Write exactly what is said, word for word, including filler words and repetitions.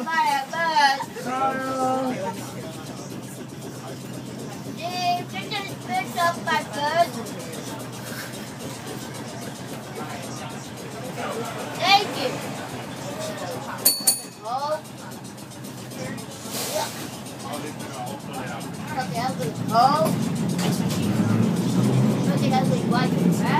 buy a bird. Oh. Dave, can you just pick up my bird? Thank you. Oh. Yeah. Okay, I'll do it. Oh. I think I'll do it.